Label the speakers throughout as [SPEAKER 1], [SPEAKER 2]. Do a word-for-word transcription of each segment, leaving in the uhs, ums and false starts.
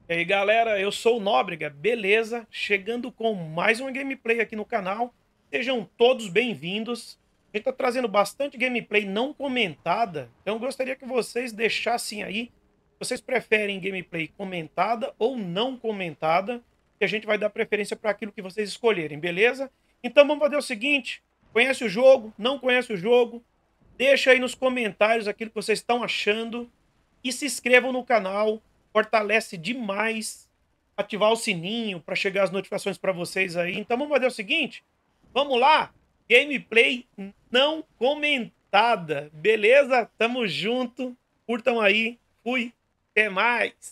[SPEAKER 1] E aí galera, eu sou o Nóbrega, beleza? Chegando com mais uma gameplay aqui no canal. Sejam todos bem-vindos. A gente tá trazendo bastante gameplay não comentada, então eu gostaria que vocês deixassem aí, vocês preferem gameplay comentada ou não comentada, que a gente vai dar preferência para aquilo que vocês escolherem, beleza? Então vamos fazer o seguinte, conhece o jogo, não conhece o jogo, deixa aí nos comentários aquilo que vocês estão achando e se inscrevam no canal. Fortalece demais ativar o sininho para chegar as notificações para vocês aí. Então vamos fazer o seguinte, vamos lá, gameplay não comentada, beleza? Tamo junto, curtam aí, fui, até mais.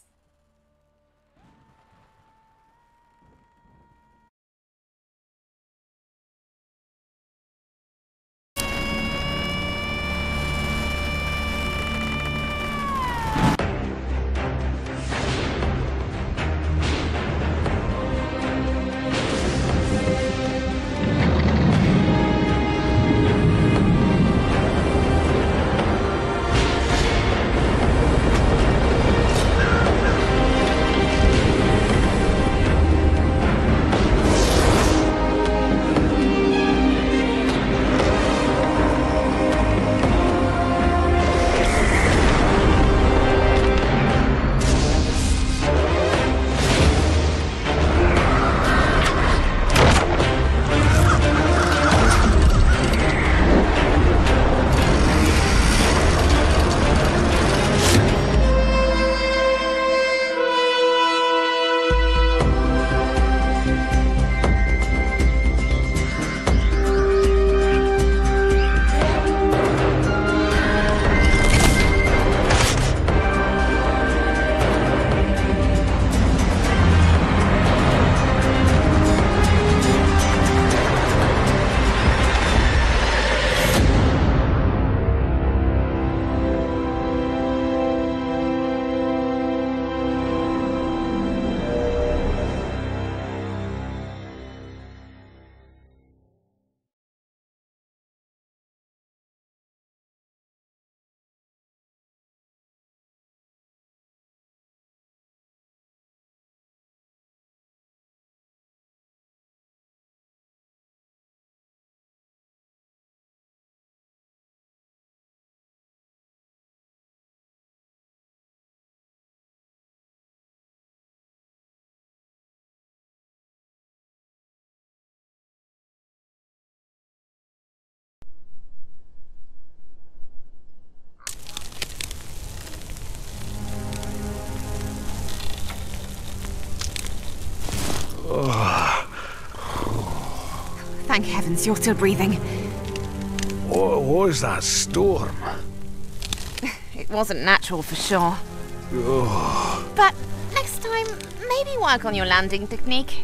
[SPEAKER 2] Thank heavens you're still breathing.
[SPEAKER 3] What was that storm?
[SPEAKER 2] It wasn't natural for sure.
[SPEAKER 3] Oh,
[SPEAKER 2] But next time, maybe work on your landing technique.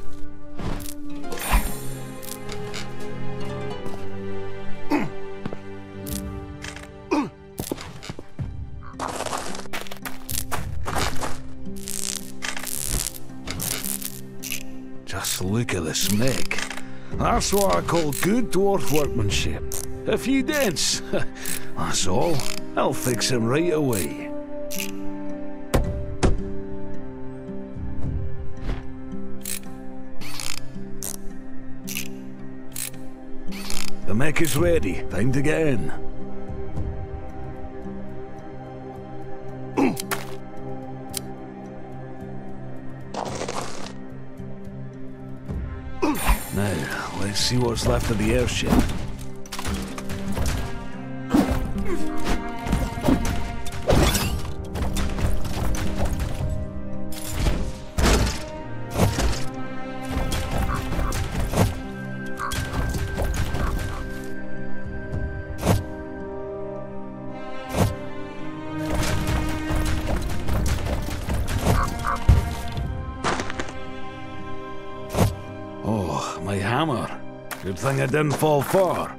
[SPEAKER 3] just look at the smack. That's what I call good dwarf workmanship. A few dents, that's all. I'll fix him right away. The mech is ready. Time to get in. Now, let's see what's left of the airship. Oh, my hammer. Good thing I didn't fall far.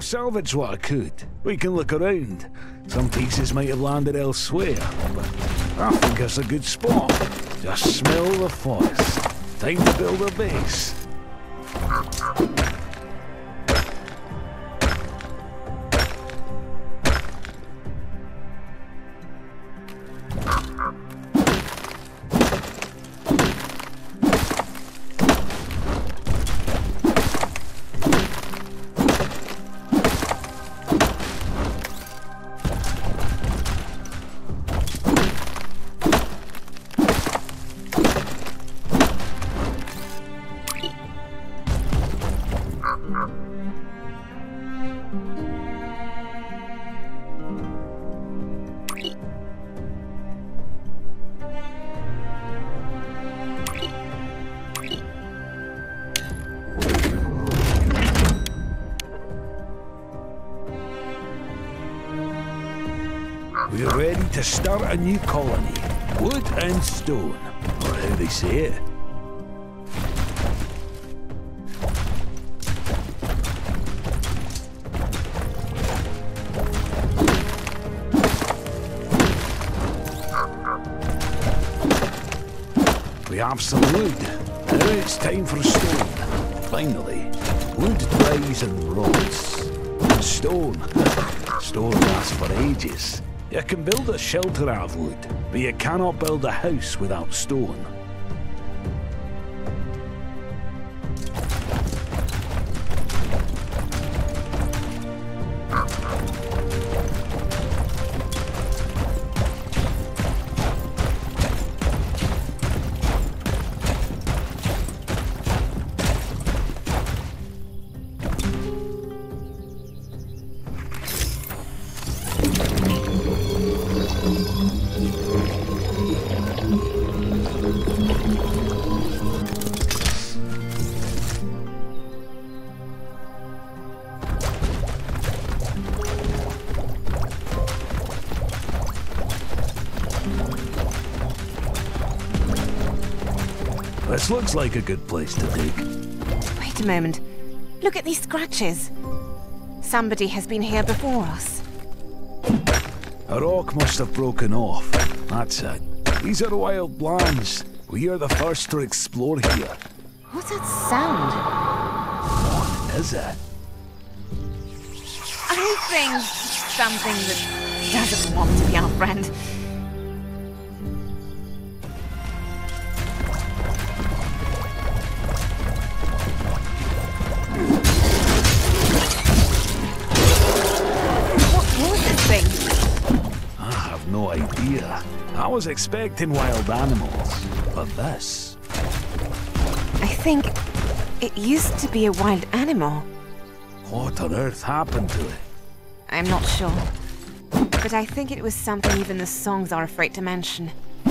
[SPEAKER 3] salvaged what I could. We can look around. Some pieces might have landed elsewhere, but I think it's a good spot. Just smell the forest. Time to build a base. We're ready to start a new colony. Wood and stone, or how they say it. We have some wood. Now it's time for stone. Finally, wood dries and rots. And stone. Stone lasts for ages. You can build a shelter out of wood, but you cannot build a house without stone. This looks like a good place to dig.
[SPEAKER 2] Wait a moment. Look at these scratches. Somebody has been here before us.
[SPEAKER 3] A rock must have broken off. That's it. These are wild lands. We are the first to explore here.
[SPEAKER 2] What's that sound?
[SPEAKER 3] What is it?
[SPEAKER 2] I think something that doesn't want to be our friend.
[SPEAKER 3] No idea. I was expecting wild animals, but this...
[SPEAKER 2] I think it used to be a wild animal.
[SPEAKER 3] What on earth happened to it?
[SPEAKER 2] I'm not sure. But I think it was something even the songs are afraid to mention.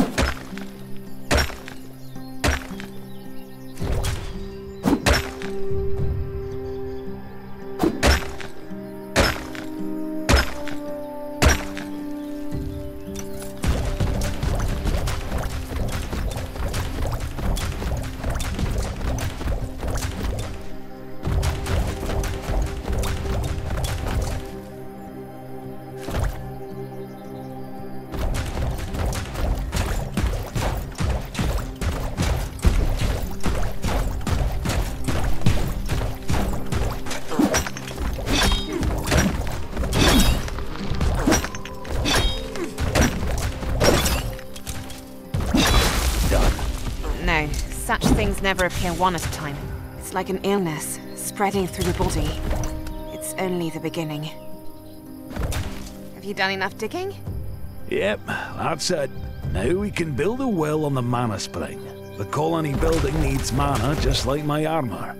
[SPEAKER 2] No, such things never appear one at a time. It's like an illness, spreading through the body. It's only the beginning. Have you done enough digging?
[SPEAKER 3] Yep, that's it. Now we can build a well on the mana spring. The colony building needs mana just like my armor.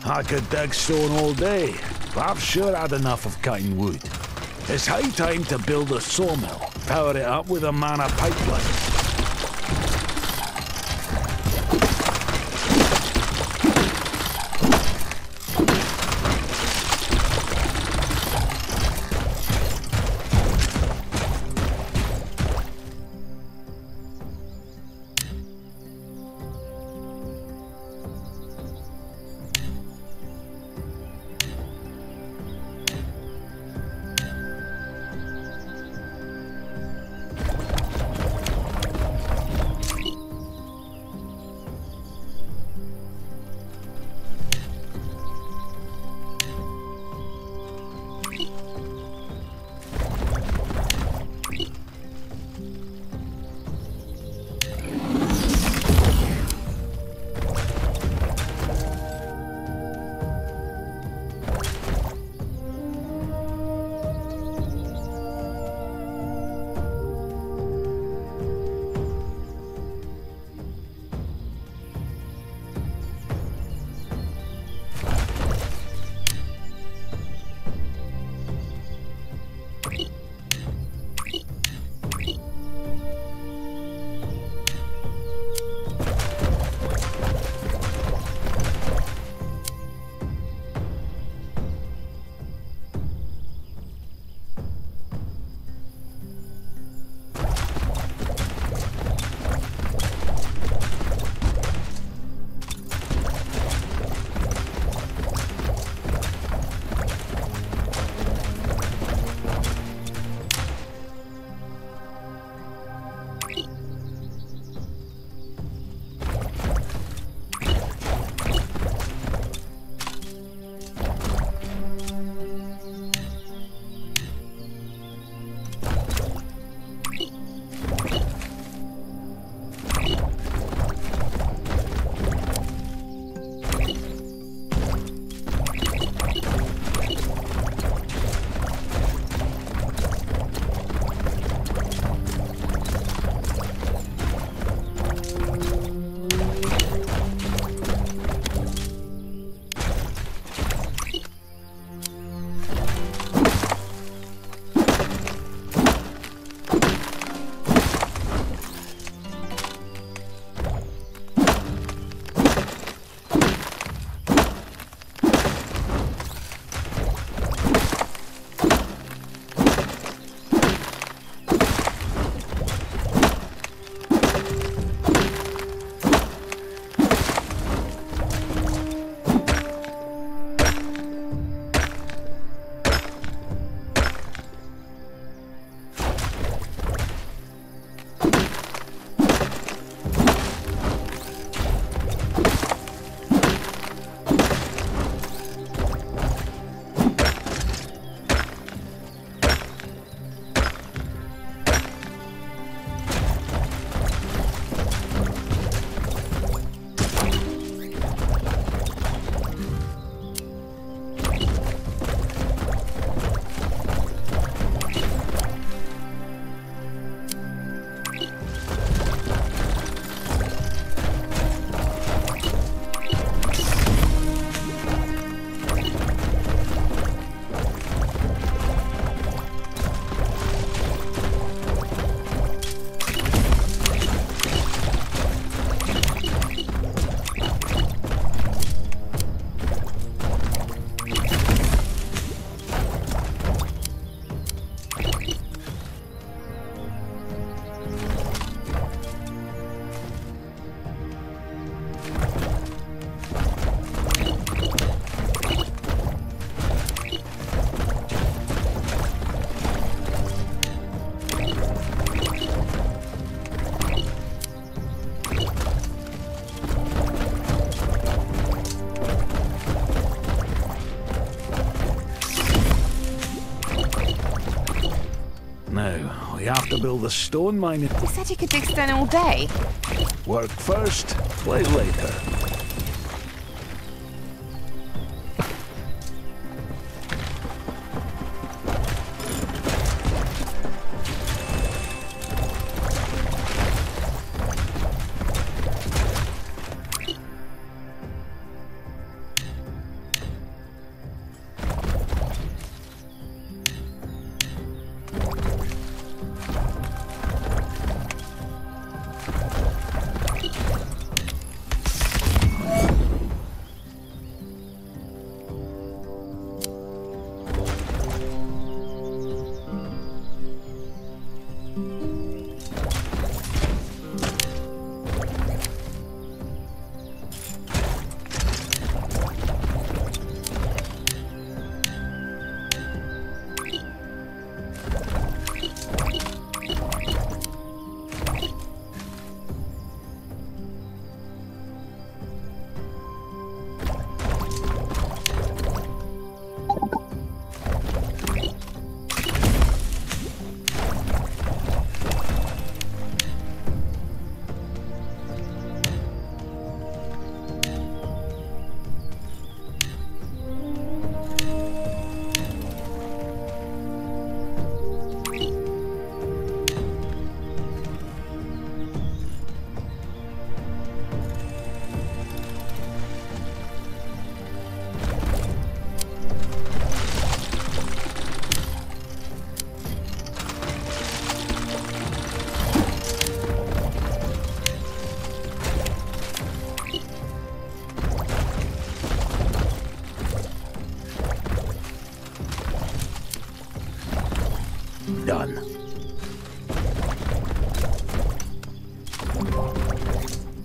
[SPEAKER 3] I could dig stone all day, but I've sure had enough of cutting wood. It's high time to build a sawmill, power it up with a mana pipeline. Now, we have to build a stone mine.
[SPEAKER 2] You said you could dig stone all day.
[SPEAKER 3] Work first, play later.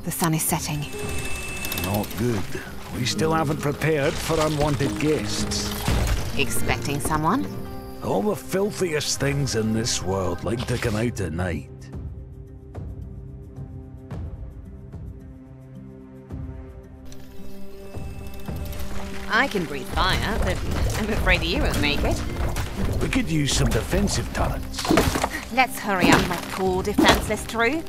[SPEAKER 2] The sun is setting.
[SPEAKER 3] Not good. We still haven't prepared for unwanted guests.
[SPEAKER 2] Expecting someone?
[SPEAKER 3] All the filthiest things in this world like to come out at night.
[SPEAKER 2] I can breathe fire, but I'm afraid you won't make it.
[SPEAKER 3] We could use some defensive turrets.
[SPEAKER 2] Let's hurry up, my poor defenseless troop.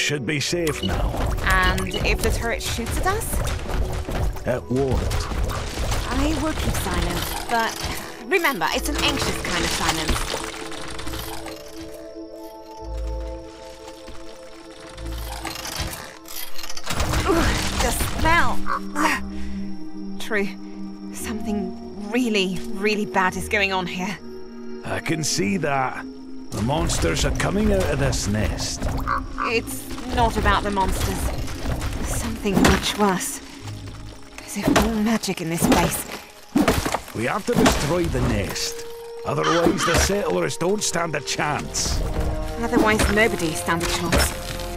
[SPEAKER 3] should be safe now.
[SPEAKER 2] And if the turret shoots at us?
[SPEAKER 3] It won't.
[SPEAKER 2] I will keep silent, but remember, it's an anxious kind of silence. Ooh, the smell! True. Something really, really bad is going on here.
[SPEAKER 3] I can see that. The monsters are coming out of this nest.
[SPEAKER 2] It's not about the monsters. Something much worse. As if more magic in this place.
[SPEAKER 3] We have to destroy the nest. Otherwise, the settlers don't stand a chance.
[SPEAKER 2] Otherwise, nobody stands a chance.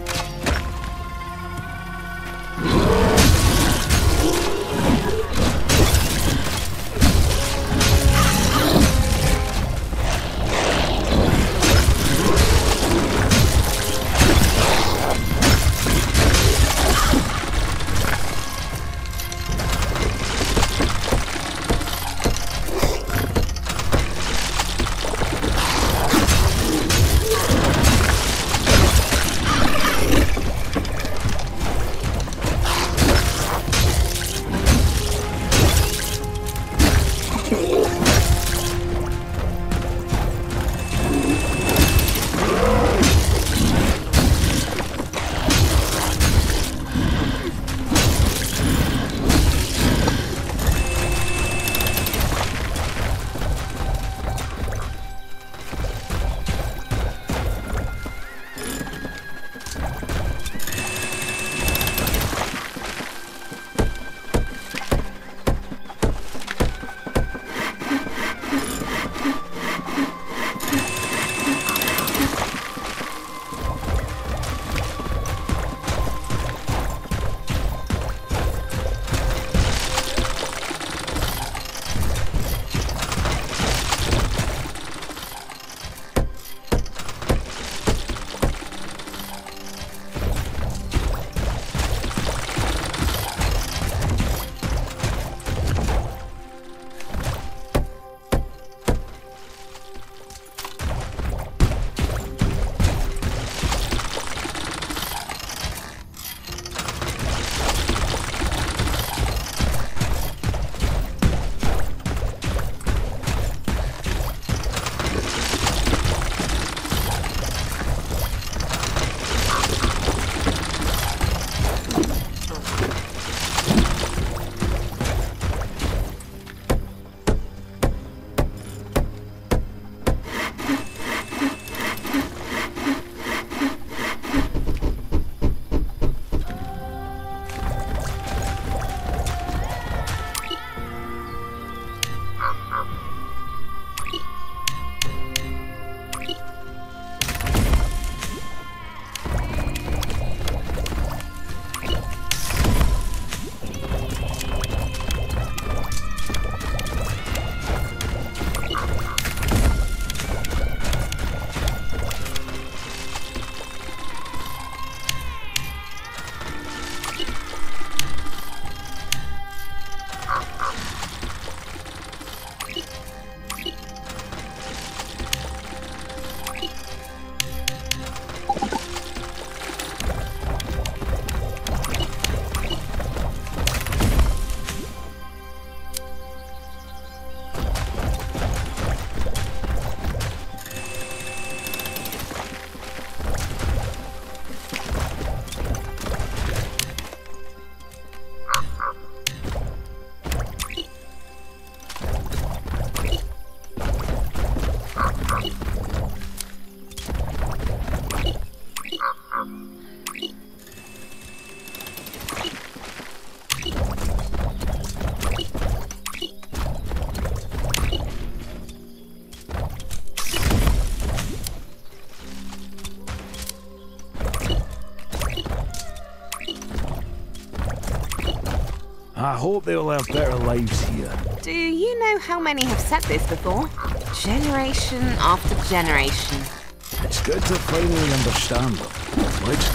[SPEAKER 3] I hope they'll have better lives here.
[SPEAKER 2] Do you know how many have said this before? Generation after generation.
[SPEAKER 3] It's good to finally understand them. Let's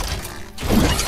[SPEAKER 3] go.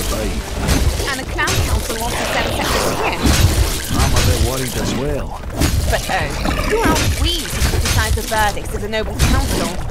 [SPEAKER 3] survive.
[SPEAKER 2] And the Clan Council wants to send settlers here.
[SPEAKER 3] I'm a bit worried as well.
[SPEAKER 2] But oh, who are we to criticize the verdicts of the Noble Council?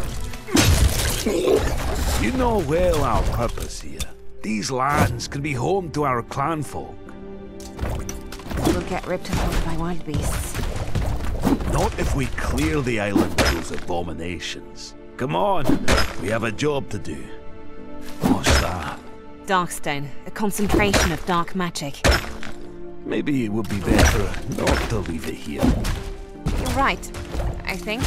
[SPEAKER 3] You know well our purpose here. These lands can be home to our clan folk.
[SPEAKER 2] We'll get ripped apart by wild beasts.
[SPEAKER 3] Not if we clear the island of those abominations. Come on, we have a job to do. What's that?
[SPEAKER 2] Darkstone, a concentration of dark magic.
[SPEAKER 3] Maybe it would be better not to leave it here.
[SPEAKER 2] You're right, I think.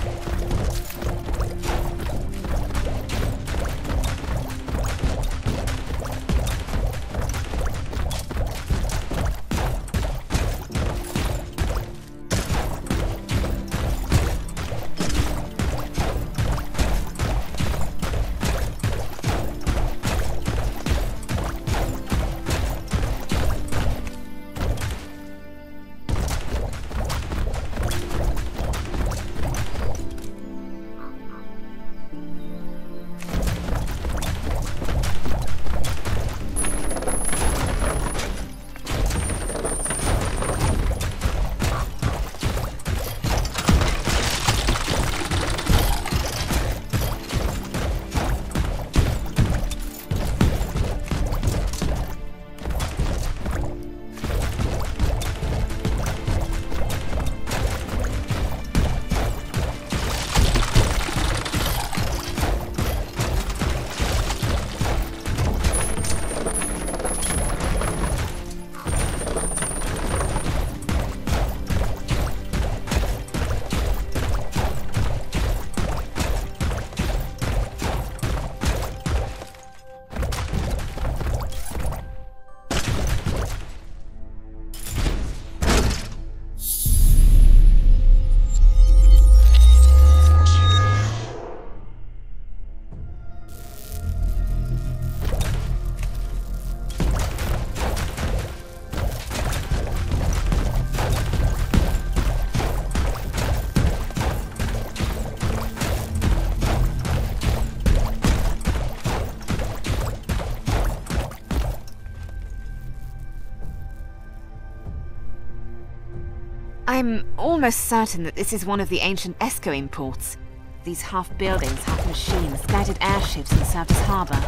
[SPEAKER 2] I'm almost certain that this is one of the ancient Escoim ports. These half-buildings, half-machines, guided airships and served as harbour.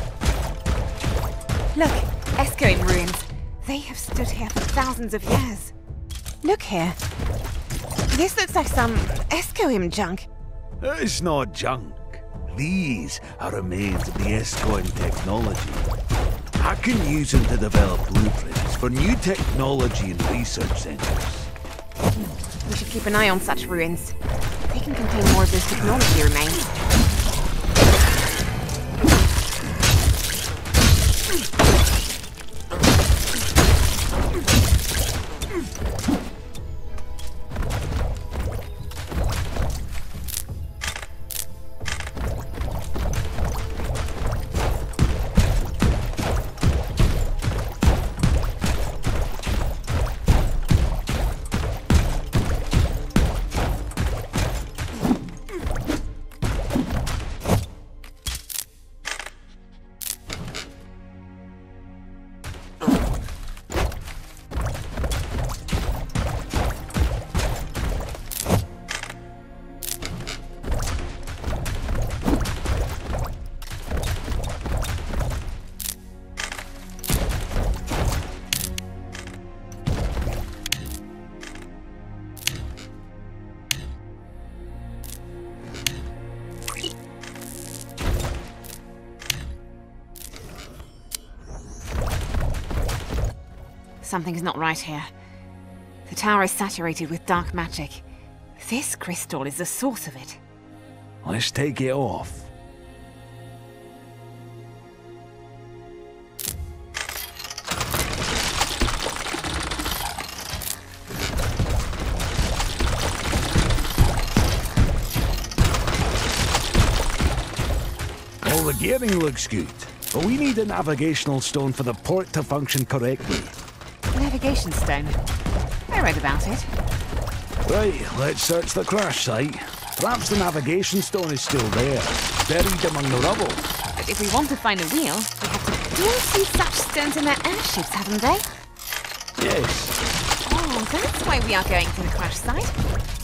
[SPEAKER 2] Look, Escoim ruins. They have stood here for thousands of years. Look here. This looks like some Escoim junk.
[SPEAKER 3] It's not junk. These are remains of the Escoim technology. I can use them to develop blueprints for new technology and research centres.
[SPEAKER 2] We should keep an eye on such ruins. They can contain more of this technology remains. Something's not right here. The tower is saturated with dark magic. This crystal is the source of it.
[SPEAKER 3] Let's take it off. All the gearing looks good, but we need a navigational stone for the port to function correctly.
[SPEAKER 2] Navigation stone. I read about it.
[SPEAKER 3] Right, let's search the crash site. Perhaps the navigation stone is still there, buried among the rubble.
[SPEAKER 2] But if we want to find a wheel, we have to... You all see such stones in their airships, haven't they?
[SPEAKER 3] Yes.
[SPEAKER 2] Oh, that's why we are going to the crash site.